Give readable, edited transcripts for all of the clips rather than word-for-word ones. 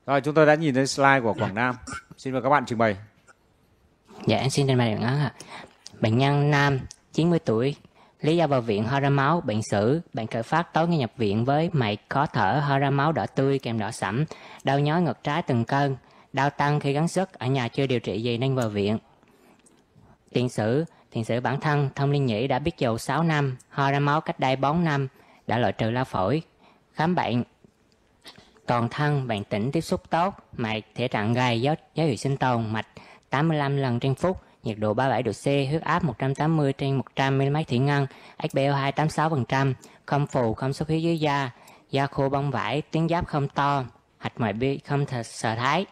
Rồi, chúng tôi đã nhìn thấy slide của Quảng Nam. Xin mời các bạn trình bày. Dạ, em xin trình bày bệnh án ạ. Bệnh nhân nam, 90 tuổi, lý do vào viện ho ra máu, bệnh sử, bệnh khởi phát tối ngày nhập viện với mạch khó thở, ho ra máu đỏ tươi kèm đỏ sẫm, đau nhói ngực trái từng cơn, đau tăng khi gắng sức, ở nhà chưa điều trị gì nên vào viện. Tiền sử bản thân, Thông Liên Nhĩ đã biết dầu 6 năm, ho ra máu cách đây 4 năm, đã loại trừ lao phổi. Khám bệnh toàn thân, bệnh tĩnh tiếp xúc tốt, mạch thể trạng gầy, dấu hiệu sinh tồn, mạch 85 lần trên phút, nhiệt độ 37 độ C, huyết áp 180/100 mm thủy ngân, SpO2 86%, không phù, không xuất huyết dưới da khô bong vải, tuyến giáp không to, hạch ngoại vi không sờ thái.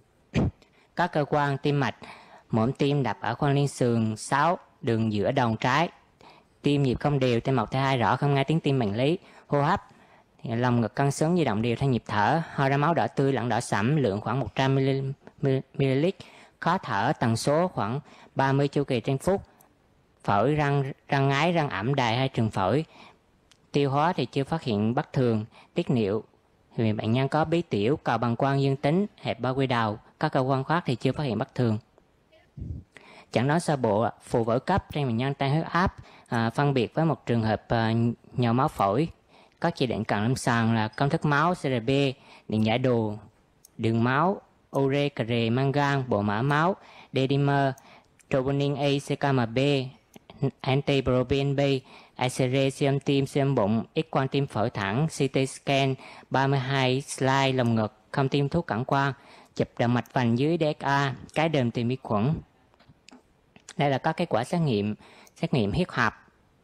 Các cơ quan tim mạch, mõm tim đập ở khoang liên sườn 6, đường giữa đầu trái, tim nhịp không đều, tim mọc T2 rõ, không nghe tiếng tim bệnh lý. Hô hấp, lòng ngực căng xứng di động đều theo nhịp thở, ho ra máu đỏ tươi lẫn đỏ sẫm, lượng khoảng 100 ml, khó thở, tần số khoảng 30 chu kỳ trên phút, phổi răng ngái, răng ẩm đài hay trường phổi. Tiêu hóa thì chưa phát hiện bất thường. Tiết niệu thì bệnh nhân có bí tiểu, cầu bằng quang dương tính, hẹp bao quy đầu, các cơ quan khác thì chưa phát hiện bất thường. Chẩn đoán sơ bộ, phù vỡ cấp trên bệnh nhân tăng huyết áp, phân biệt với một trường hợp nhồi máu phổi. Các chỉ định cận lâm sàng là công thức máu, CRP, điện giải đồ, đường máu, ure, cà mangan, bộ mã máu, D-dimer, troponin A, CKMB, anti-proBNP, X-ray, siêu âm tim, siêu âm bụng, X-quang tim phổi thẳng, CT scan, 32 slide lồng ngực, không tiêm thuốc cản quang, chụp động mạch vành dưới DXA, cái đờm tìm vi khuẩn. Đây là các kết quả xét nghiệm huyết học,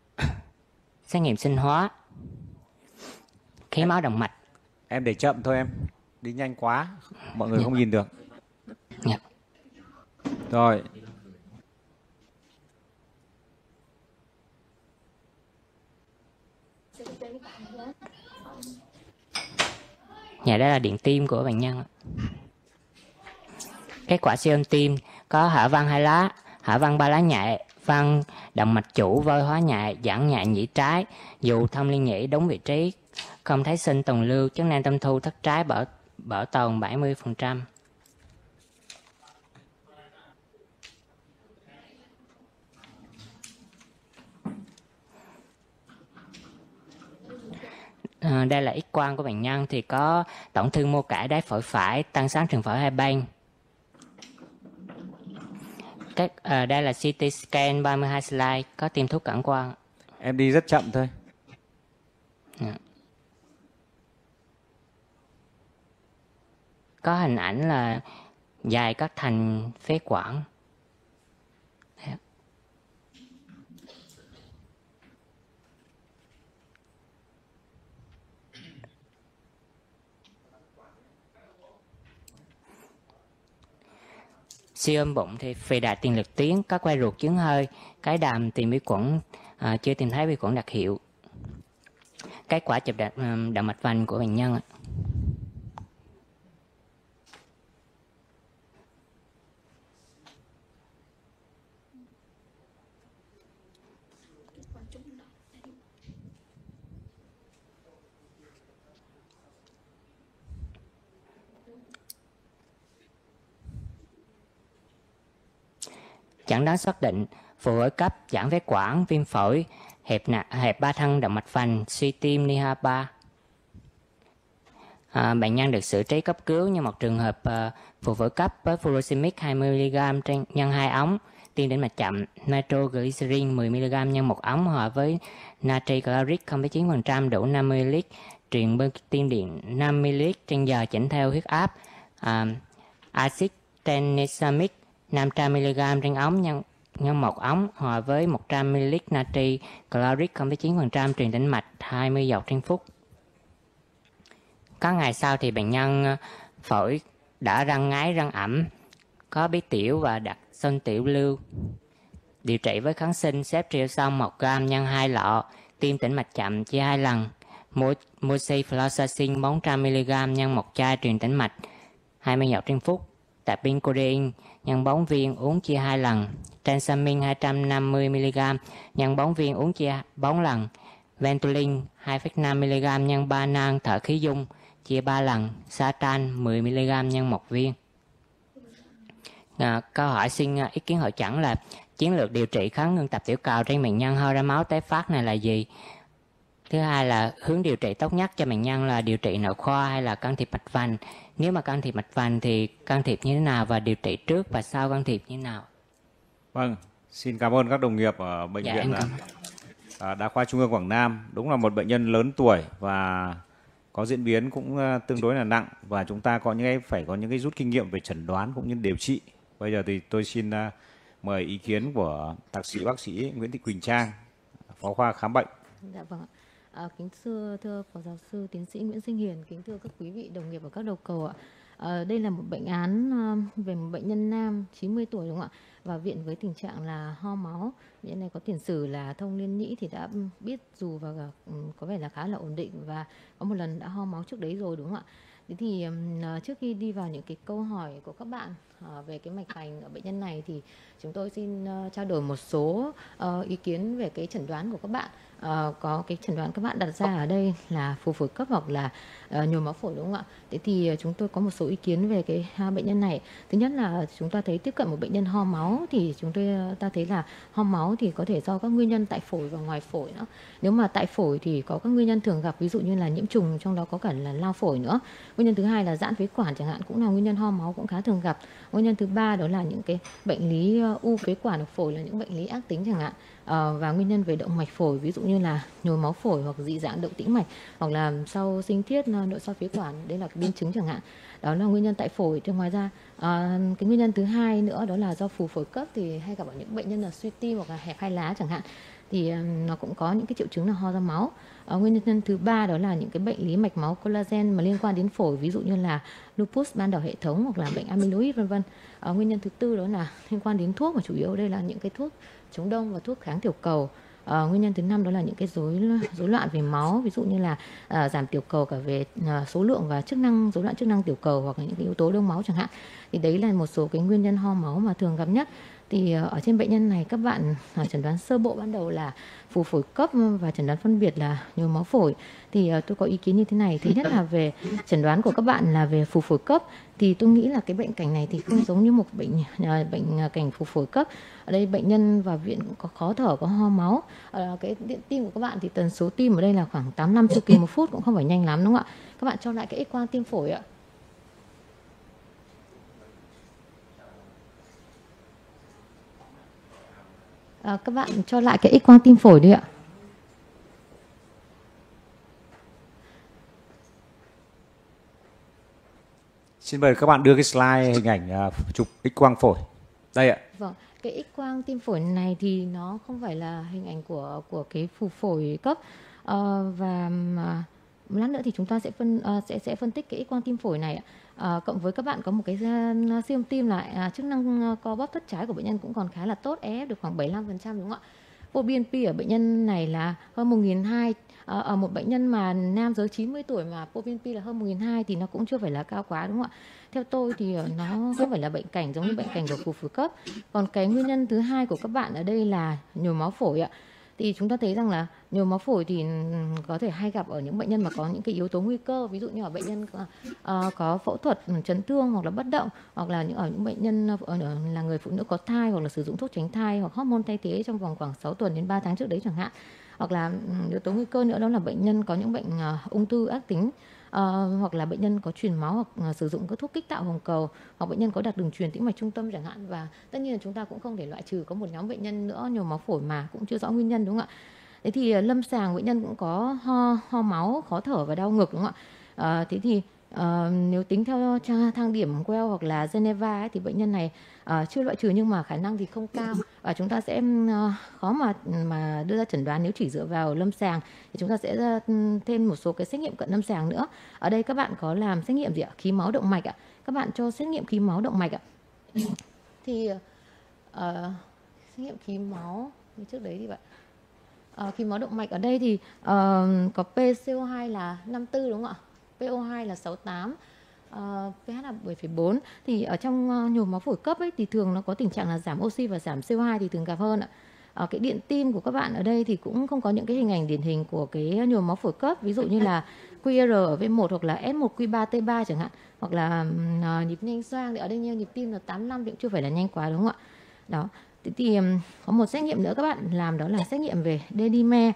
xét nghiệm sinh hóa, khí máu động mạch. Em để chậm thôi em, đi nhanh quá, mọi người không nhìn được. Rồi. Đây là điện tim của bệnh nhân. Kết quả siêu âm tim có hở van 2 lá, hở van 3 lá nhẹ, van động mạch chủ vôi hóa nhẹ, giãn nhẹ nhĩ trái, dù Thông Liên Nhĩ đúng vị trí, không thấy sinh tồn lưu, chức năng tâm thu thất trái bảo tồn 70%. Đây là X-quang của bệnh nhân thì có tổn thương mô cả đáy phổi phải, tăng sáng trường phổi hai bên. Đây là CT scan 32 slide, có tiêm thuốc cản quang. Em đi rất chậm thôi. Có hình ảnh là dài các thành phế quản. Siêu âm bụng thì phì đại tiền liệt tuyến, các quai ruột chứng hơi, cái đàm tìm vi khuẩn, chưa tìm thấy vi khuẩn đặc hiệu. Kết quả chụp động mạch vành của bệnh nhân. Chẩn đoán xác định phù vỡ cấp, giãn phế quản, viêm phổi, hẹp ba thân động mạch vành, suy tim NIHA 3. Bệnh nhân được xử trí cấp cứu như một trường hợp phù vỡ cấp với furosemide 20mg trên nhân 2 ống, tiêm đến mạch chậm, nitroglycerin 10mg nhân 1 ống hòa với natri chloric 0,9% đủ 50ml, truyền bơm tiêm điện 5ml trên giờ chỉnh theo huyết áp, axit tranexamic 500mg trên ống nhân 1 ống hòa với 100ml natri chloric 0,9% truyền tĩnh mạch 20 giọt trên phút. Các ngày sau thì bệnh nhân phổi đã răng ngái, răng ẩm, có bí tiểu và đặt phân tiểu lưu. Điều trị với kháng sinh ceftriaxone 1g nhân 2 lọ, tiêm tĩnh mạch chậm chia 2 lần, moxifloxacin 400mg nhân 1 chai truyền tĩnh mạch 20 giọt trên phút, tapin codeine nhân 4 viên uống chia 2 lần, transamin 250mg nhân 4 viên uống chia 4 lần, Ventolin 2,5mg nhân 3 nang thở khí dung chia 3 lần, Satran 10mg nhân 1 viên. Câu hỏi xin ý kiến hội chẩn là chiến lược điều trị kháng ngưng tập tiểu cầu trên bệnh nhân ho ra máu tái phát này là gì? Thứ hai là hướng điều trị tốt nhất cho bệnh nhân là điều trị nội khoa hay là can thiệp mạch vành? Nếu mà can thiệp mạch vành thì can thiệp như thế nào và điều trị trước và sau can thiệp như thế nào? Vâng, xin cảm ơn các đồng nghiệp ở bệnh viện Đa khoa Trung ương Quảng Nam. Đúng là một bệnh nhân lớn tuổi và có diễn biến cũng tương đối là nặng, và chúng ta phải có những cái rút kinh nghiệm về chẩn đoán cũng như điều trị. Bây giờ thì tôi xin mời ý kiến của thạc sĩ bác sĩ Nguyễn Thị Quỳnh Trang, phó khoa khám bệnh. Dạ vâng ạ. Kính thưa Phó Giáo sư Tiến sĩ Nguyễn Sinh Hiền, kính thưa các quý vị đồng nghiệp ở các đầu cầu ạ. Đây là một bệnh án về một bệnh nhân nam 90 tuổi đúng không ạ? Và viện với tình trạng là ho máu. Bệnh nhân này có tiền sử là thông liên nhĩ thì đã biết dù và có vẻ là khá là ổn định và có một lần đã ho máu trước đấy rồi đúng không ạ? Thế thì trước khi đi vào những cái câu hỏi của các bạn về cái mạch vành ở bệnh nhân này thì chúng tôi xin trao đổi một số ý kiến về cái chẩn đoán của các bạn. Có cái chẩn đoán các bạn đặt ra ở đây là phù phổi cấp hoặc là nhồi máu phổi đúng không ạ? Thế thì chúng tôi có một số ý kiến về cái bệnh nhân này. Thứ nhất là chúng ta thấy tiếp cận một bệnh nhân ho máu thì ta thấy là ho máu thì có thể do các nguyên nhân tại phổi và ngoài phổi nữa. Nếu mà tại phổi thì có các nguyên nhân thường gặp, ví dụ như là nhiễm trùng, trong đó có cả là lao phổi nữa. Nguyên nhân thứ hai là giãn phế quản chẳng hạn, cũng là nguyên nhân ho máu cũng khá thường gặp. Nguyên nhân thứ ba đó là những cái bệnh lý u phế quản ở phổi, là những bệnh lý ác tính chẳng hạn. Và nguyên nhân về động mạch phổi, ví dụ như là nhồi máu phổi hoặc dị dạng động tĩnh mạch, hoặc là sau sinh thiết nội soi phế quản, đây là cái biến chứng chẳng hạn. Đó là nguyên nhân tại phổi. Thì ngoài ra cái nguyên nhân thứ hai nữa đó là do phù phổi cấp, thì hay gặp ở những bệnh nhân là suy tim hoặc là hẹp hai lá chẳng hạn, thì nó cũng có những cái triệu chứng là ho ra máu. Nguyên nhân thứ ba đó là những cái bệnh lý mạch máu collagen mà liên quan đến phổi, ví dụ như là lupus ban đảo hệ thống hoặc là bệnh amyloid vân vân. Nguyên nhân thứ tư đó là liên quan đến thuốc, và chủ yếu đây là những cái thuốc chống đông và thuốc kháng tiểu cầu. Nguyên nhân thứ năm đó là những cái rối loạn về máu, ví dụ như là giảm tiểu cầu cả về số lượng và chức năng, rối loạn chức năng tiểu cầu hoặc là những cái yếu tố đông máu chẳng hạn. Thì đấy là một số cái nguyên nhân ho máu mà thường gặp nhất. Thì ở trên bệnh nhân này các bạn chẩn đoán sơ bộ ban đầu là phù phổi cấp và chẩn đoán phân biệt là nhồi máu phổi. Thì tôi có ý kiến như thế này. Thứ nhất là về chẩn đoán của các bạn là về phù phổi cấp, thì tôi nghĩ là cái bệnh cảnh này thì không giống như một bệnh cảnh phù phổi cấp. Ở đây bệnh nhân vào viện cũng có khó thở, có ho máu. Cái điện tim của các bạn thì tần số tim ở đây là khoảng 85 chu kỳ một phút, cũng không phải nhanh lắm đúng không ạ? Các bạn cho lại cái X quang tim phổi ạ. Các bạn cho lại cái X quang tim phổi đi ạ. Xin mời các bạn đưa cái slide hình ảnh chụp X quang phổi. Đây ạ. Vâng, cái X quang tim phổi này thì nó không phải là hình ảnh của cái phù phổi cấp. Và một lát nữa thì chúng ta sẽ phân tích cái X quang tim phổi này ạ. Cộng với các bạn có một cái siêu âm tim lại, chức năng co bóp thất trái của bệnh nhân cũng còn khá là tốt, EF được khoảng 75% đúng không ạ? ProBNP ở bệnh nhân này là hơn 1.200. Ở một bệnh nhân mà nam giới 90 tuổi mà ProBNP là hơn 1.200 thì nó cũng chưa phải là cao quá đúng không ạ? Theo tôi thì nó không phải là bệnh cảnh giống như bệnh cảnh của phù phổi cấp. Còn cái nguyên nhân thứ hai của các bạn ở đây là nhồi máu phổi ạ. Thì chúng ta thấy rằng là nhồi máu phổi thì có thể hay gặp ở những bệnh nhân mà có những cái yếu tố nguy cơ, ví dụ như ở bệnh nhân có phẫu thuật chấn thương hoặc là bất động, hoặc là ở những bệnh nhân là người phụ nữ có thai hoặc là sử dụng thuốc tránh thai hoặc hormone thay thế trong vòng khoảng 6 tuần đến 3 tháng trước đấy chẳng hạn. Hoặc là yếu tố nguy cơ nữa đó là bệnh nhân có những bệnh ung thư ác tính, hoặc là bệnh nhân có truyền máu hoặc sử dụng các thuốc kích tạo hồng cầu, hoặc bệnh nhân có đặc đường truyền tĩnh mạch trung tâm chẳng hạn. Và tất nhiên là chúng ta cũng không thể loại trừ có một nhóm bệnh nhân nữa nhồi máu phổi mà cũng chưa rõ nguyên nhân đúng không ạ? Thế thì lâm sàng bệnh nhân cũng có ho máu, khó thở và đau ngực đúng không ạ? Thế thì nếu tính theo thang điểm Well hoặc là Geneva ấy, thì bệnh nhân này chưa loại trừ nhưng mà khả năng thì không cao, và chúng ta sẽ khó mà đưa ra chẩn đoán nếu chỉ dựa vào lâm sàng. Thì chúng ta sẽ thêm một số cái xét nghiệm cận lâm sàng nữa. Ở đây các bạn có làm xét nghiệm gì ạ? Khí máu động mạch ạ. Các bạn cho xét nghiệm khí máu động mạch ạ. Thì xét nghiệm khí máu như trước đấy thì vậy. Khí máu động mạch ở đây thì có PCO2 là 54 đúng không ạ? PO2 là 68, pH là 7,4. Thì ở trong nhồi máu phổi cấp ấy thì thường nó có tình trạng là giảm oxy và giảm CO2 thì thường gặp hơn ạ. cái điện tim của các bạn ở đây thì cũng không có những cái hình ảnh điển hình của cái nhồi máu phổi cấp, ví dụ như là QR ở V1 hoặc là S1Q3T3 chẳng hạn, hoặc là nhịp nhanh xoang thì ở đây như nhịp tim là 85 thì cũng chưa phải là nhanh quá, đúng không ạ? Đó. Thế thì có một xét nghiệm nữa các bạn làm, đó là xét nghiệm về D-dimer.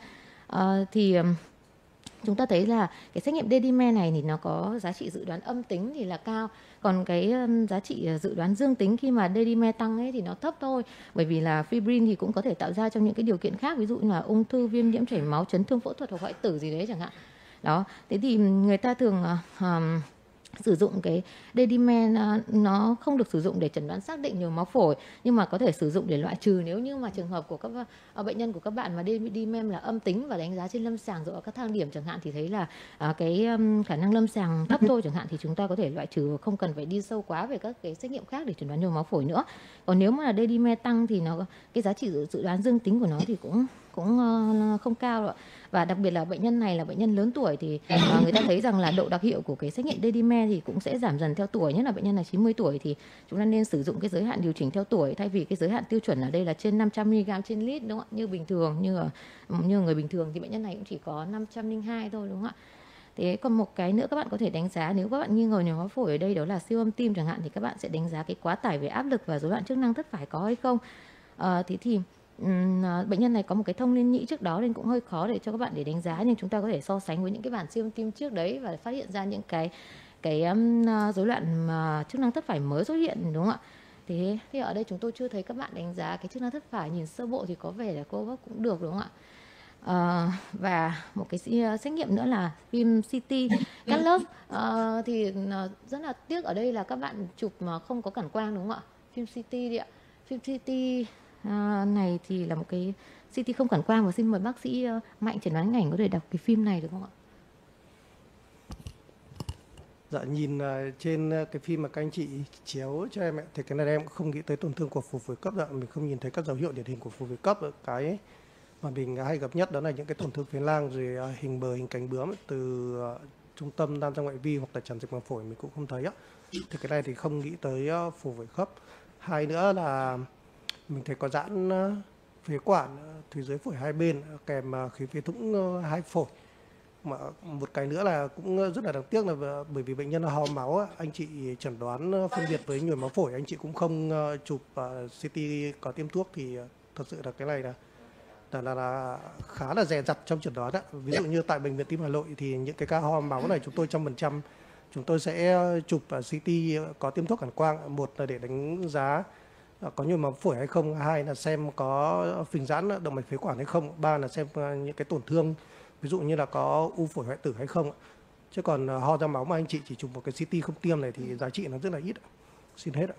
Chúng ta thấy là cái xét nghiệm D-dimer này thì nó có giá trị dự đoán âm tính thì là cao, còn cái giá trị dự đoán dương tính khi mà D-dimer tăng ấy thì nó thấp thôi, bởi vì là fibrin thì cũng có thể tạo ra trong những cái điều kiện khác, ví dụ như là ung thư, viêm nhiễm chảy máu, chấn thương phẫu thuật hoặc hoại tử gì đấy chẳng hạn. Đó, thế thì người ta thường sử dụng cái D-dimer, nó không được sử dụng để chẩn đoán xác định nhồi máu phổi, nhưng mà có thể sử dụng để loại trừ nếu như mà trường hợp của các bệnh nhân của các bạn mà D-dimer là âm tính và đánh giá trên lâm sàng dựa vào các thang điểm chẳng hạn, thì thấy là cái khả năng lâm sàng thấp thôi chẳng hạn, thì chúng ta có thể loại trừ, không cần phải đi sâu quá về các cái xét nghiệm khác để chẩn đoán nhồi máu phổi nữa. Còn nếu mà D-dimer tăng thì nó cái giá trị dự đoán dương tính của nó thì cũng không cao đâu. Và đặc biệt là bệnh nhân này là bệnh nhân lớn tuổi thì người ta thấy rằng là độ đặc hiệu của cái xét nghiệm D-dimer thì cũng sẽ giảm dần theo tuổi, nhất là bệnh nhân là 90 tuổi thì chúng ta nên sử dụng cái giới hạn điều chỉnh theo tuổi, thay vì cái giới hạn tiêu chuẩn ở đây là trên 500 mg trên lít, đúng không ạ? Như bình thường, như người bình thường thì bệnh nhân này cũng chỉ có 502 thôi, đúng không ạ? Thế còn một cái nữa các bạn có thể đánh giá nếu các bạn nghi ngờ nhồi máu phổi ở đây, đó là siêu âm tim chẳng hạn, thì các bạn sẽ đánh giá cái quá tải về áp lực và rối loạn chức năng thất phải có hay không. Thế thì bệnh nhân này có một cái thông liên nhĩ trước đó nên cũng hơi khó để cho các bạn để đánh giá, nhưng chúng ta có thể so sánh với những cái bản siêu âm tim trước đấy và phát hiện ra những cái rối loạn chức năng thất phải mới xuất hiện, đúng không ạ? Thế thì ở đây chúng tôi chưa thấy các bạn đánh giá cái chức năng thất phải, nhìn sơ bộ thì có vẻ là cô bác cũng được, đúng không ạ? Và một cái xét nghiệm nữa là phim CT cắt lớp, thì rất là tiếc ở đây là các bạn chụp mà không có cản quang, đúng không ạ? Phim CT đi ạ. Phim CT này thì là một cái CT không cản quang, và xin mời bác sĩ Mạnh chẩn đoán hình ảnh có thể đọc cái phim này được không ạ? Dạ, nhìn trên cái phim mà các anh chị chiếu cho em thì cái này em cũng không nghĩ tới tổn thương của phù phổi cấp. Dạ, mình không nhìn thấy các dấu hiệu điển hình của phù phổi cấp. Cái mà mình hay gặp nhất đó là những cái tổn thương phế lang rồi hình bờ, hình cánh bướm từ trung tâm nam ra ngoại vi hoặc là tràn dịch màng phổi mình cũng không thấy á. Thì cái này thì không nghĩ tới phù phổi cấp. Hai nữa là mình thấy có giãn phế quản thùy dưới phổi hai bên kèm khí phế thủng hai phổi. Mà một cái nữa là cũng rất là đáng tiếc là bởi vì bệnh nhân ho máu, anh chị chẩn đoán phân biệt với nhồi máu phổi, anh chị cũng không chụp CT có tiêm thuốc, thì thật sự là cái này là khá là dè dặt trong chẩn đoán. Ví dụ như tại bệnh viện Tim Hà Nội thì những cái ca ho máu này chúng tôi 100% chúng tôi sẽ chụp CT có tiêm thuốc cản quang, một là để đánh giá có nhồi máu phổi hay không, hai là xem có phình giãn động mạch phế quản hay không, ba là xem những cái tổn thương ví dụ như là có u phổi hoại tử hay không. Chứ còn ho ra máu mà anh chị chỉ chụp một cái CT không tiêm này thì giá trị nó rất là ít. Xin hết ạ.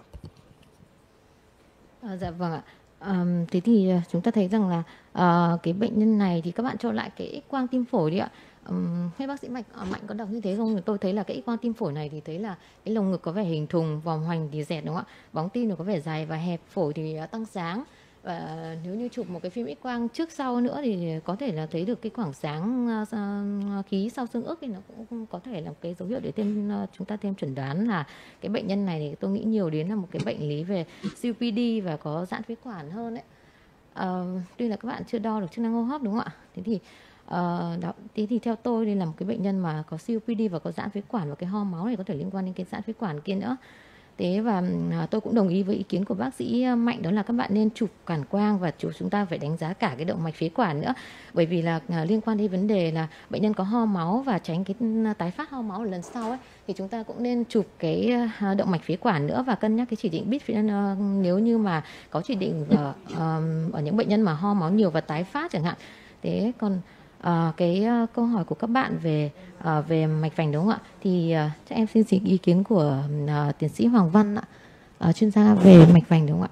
Dạ vâng ạ. Thế thì chúng ta thấy rằng là cái bệnh nhân này thì các bạn cho lại cái X quang tim phổi đi ạ. Hay bác sĩ Mạnh có đọc như thế không? Tôi thấy là cái X quang tim phổi này thì thấy là cái lồng ngực có vẻ hình thùng, vòng hoành thì dẹt, đúng không ạ? Bóng tim nó có vẻ dài và hẹp, phổi thì tăng sáng. Và nếu như chụp một cái phim X quang trước sau nữa thì có thể là thấy được cái khoảng sáng khí sau xương ức, thì nó cũng có thể là cái dấu hiệu để chúng ta thêm chẩn đoán là cái bệnh nhân này thì tôi nghĩ nhiều đến là một cái bệnh lý về COPD và có giãn phế quản hơn đấy. Tuy là các bạn chưa đo được chức năng hô hấp, đúng không ạ? Thế thì theo tôi đây là một cái bệnh nhân mà có COPD và có giãn phế quản, và cái ho máu này có thể liên quan đến cái giãn phế quản kia nữa. Thế và tôi cũng đồng ý với ý kiến của bác sĩ Mạnh, đó là các bạn nên chụp cản quang và chúng ta phải đánh giá cả cái động mạch phế quản nữa, bởi vì là liên quan đến vấn đề là bệnh nhân có ho máu và tránh cái tái phát ho máu lần sau ấy, thì chúng ta cũng nên chụp cái động mạch phế quản nữa và cân nhắc cái chỉ định bít nếu như mà có chỉ định ở những bệnh nhân mà ho máu nhiều và tái phát chẳng hạn. Thế còn cái câu hỏi của các bạn về mạch vành, đúng không ạ? Thì chắc em xin ý kiến của tiến sĩ Hoàng Văn ạ, chuyên gia về mạch vành, đúng không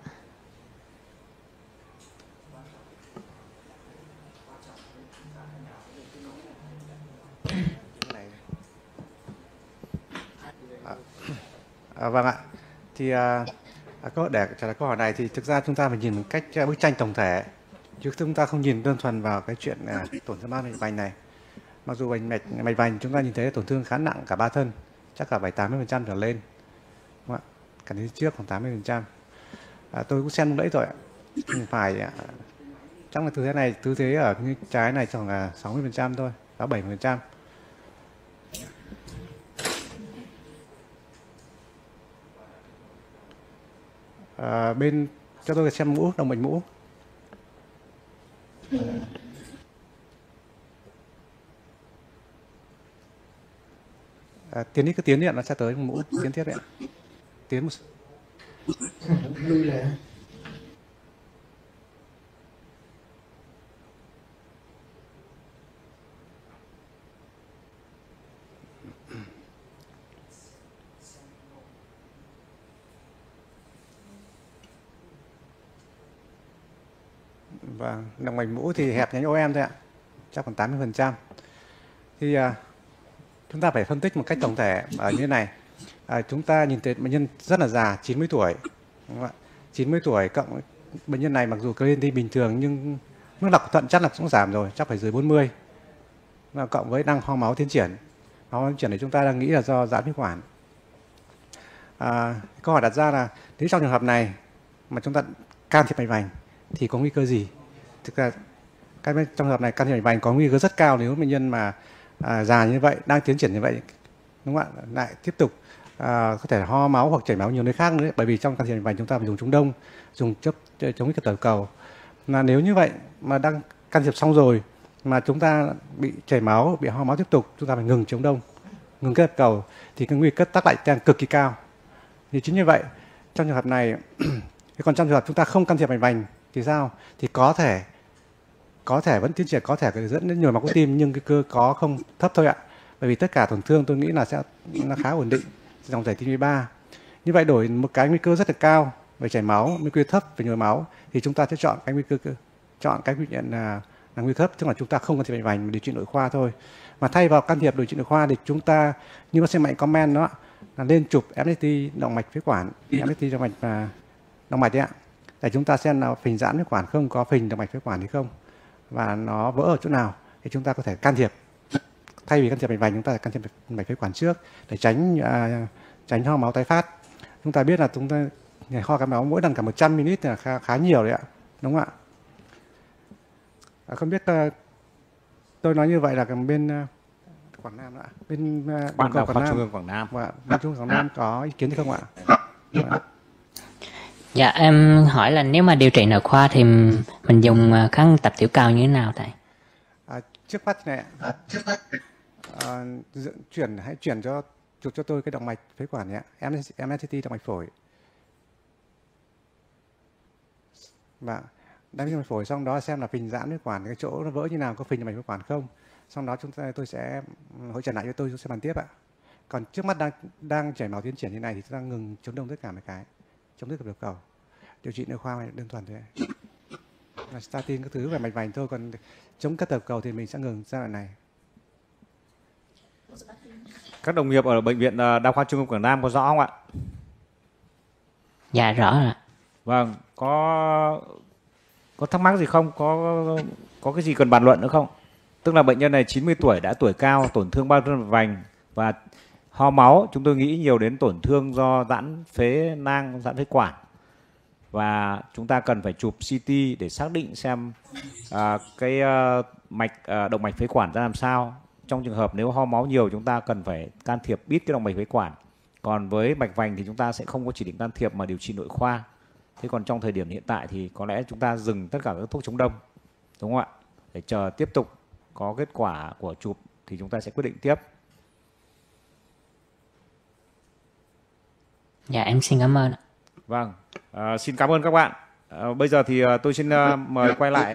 ạ? Vâng ạ. Thì để trả lời câu hỏi này thì thực ra chúng ta phải nhìn một cách bức tranh tổng thể, chứ chúng ta không nhìn đơn thuần vào cái chuyện tổn thương mạch vành này. Mặc dù mạch vành chúng ta nhìn thấy tổn thương khá nặng cả ba thân, chắc cả 70-80% trở lên, đúng không ạ? Cả đến trước khoảng 80%. Tôi cũng xem lúc nãy rồi, phải Trong cái tư thế ở cái trái này khoảng là 60% thôi, 67%. Bên cho tôi xem mũ, động mạch mũ. Tiến đi, cứ tiến điện nó sẽ tới mũ, tiến tiếp đấy ạ. Tiến một... Lui lại. Vâng, động mạch mũ thì hẹp nhánh OM thôi ạ, chắc còn 80%. Thì chúng ta phải phân tích một cách tổng thể ở như thế này. Chúng ta nhìn thấy bệnh nhân rất là già, 90 tuổi. Đúng không ạ? 90 tuổi cộng bệnh nhân này mặc dù creatinine bình thường nhưng mức lọc thận chắc là cũng giảm rồi, chắc phải dưới 40. Và cộng với đang ho máu tiến triển. Ho máu tiến triển này chúng ta đang nghĩ là do giãn phế quản. Câu hỏi đặt ra là nếu trong trường hợp này mà chúng ta can thiệp mạch vành thì có nguy cơ gì? Thực ra trong trường hợp này can thiệp mạch vành có nguy cơ rất cao nếu bệnh nhân mà già như vậy, đang tiến triển như vậy, đúng không ạ, lại tiếp tục có thể ho máu hoặc chảy máu nhiều nơi khác nữa, bởi vì trong can thiệp mạch vành chúng ta phải dùng trung đông, dùng chất chống kích tiểu cầu. Là nếu như vậy mà đang can thiệp xong rồi mà chúng ta bị chảy máu, bị ho máu tiếp tục, chúng ta phải ngừng chống đông, ngừng kết cầu thì cái nguy cơ tắc lại đang cực kỳ cao. Thì chính như vậy trong trường hợp này còn trong trường hợp chúng ta không can thiệp mạch vành thì sao? Thì có thể vẫn tiến triển, có thể dẫn đến nhồi máu cơ tim nhưng cái cơ có không thấp thôi ạ. Bởi vì tất cả tổn thương tôi nghĩ là nó khá ổn định, dòng chảy tim 3. Như vậy đổi một cái nguy cơ rất là cao về chảy máu, nguy cơ thấp về nhồi máu thì chúng ta sẽ chọn cái nguy cơ là nguy cơ thấp, tức là chúng ta không can thiệp mạch vành mà điều trị nội khoa thôi. Mà thay vào can thiệp điều trị nội khoa thì chúng ta như bác sĩ Mạnh comment đó là lên chụp FST động mạch phế quản, FST động mạch đấy ạ. Để chúng ta xem nào phình giãn phế quản không, có phình động mạch phế quản hay không và nó vỡ ở chỗ nào thì chúng ta có thể can thiệp. Thay vì can thiệp mạch vành chúng ta can thiệp mạch phế quản trước để tránh ho máu tái phát. Chúng ta biết là chúng ta ho cái máu mỗi lần cả 100 ml là khá nhiều đấy ạ, đúng không ạ? Không biết tôi nói như vậy là bên Quảng Nam ạ, bên Bạn Đại khoa Trung ương Quảng Nam. Và Trung ương Quảng Nam có ý kiến gì không ạ? Dạ em hỏi là nếu mà điều trị nội khoa thì mình dùng kháng tập tiểu cầu như thế nào thầy? Trước mắt này hãy chuyển chụp cho tôi cái động mạch phế quản nhé, MSCT động mạch phổi. Và đăng ký động mạch phổi xong đó xem là phình giãn phế quản, cái chỗ nó vỡ như nào, có phình động mạch phế quản không. Xong đó tôi sẽ hỗ trợ lại cho tôi sẽ bàn tiếp ạ. Còn trước mắt đang chảy máu tiến triển như này thì chúng ta ngừng chống đông tất cả mấy cái, chống tất cả tiểu cầu. Điều trị nội khoa đơn thuần thôi. Là statin các thứ về mạch vành thôi, còn chống các tiểu cầu thì mình sẽ ngừng giai đoạn này. Các đồng nghiệp ở bệnh viện Đa khoa Trung ương Quảng Nam có rõ không ạ? Dạ rõ rồi. Vâng, có thắc mắc gì không? Có cái gì cần bàn luận nữa không? Tức là bệnh nhân này 90 tuổi, đã tuổi cao, tổn thương bao mạch vành và ho máu. Chúng tôi nghĩ nhiều đến tổn thương do giãn phế nang, giãn phế quản. Và chúng ta cần phải chụp CT để xác định xem động mạch phế quản ra làm sao. Trong trường hợp nếu ho máu nhiều chúng ta cần phải can thiệp bít cái động mạch phế quản. Còn với mạch vành thì chúng ta sẽ không có chỉ định can thiệp mà điều trị nội khoa. Thế còn trong thời điểm hiện tại thì có lẽ chúng ta dừng tất cả các thuốc chống đông, đúng không ạ? Để chờ tiếp tục có kết quả của chụp thì chúng ta sẽ quyết định tiếp. Dạ em xin cảm ơn. Vâng, xin cảm ơn các bạn. Bây giờ thì tôi xin mời quay lại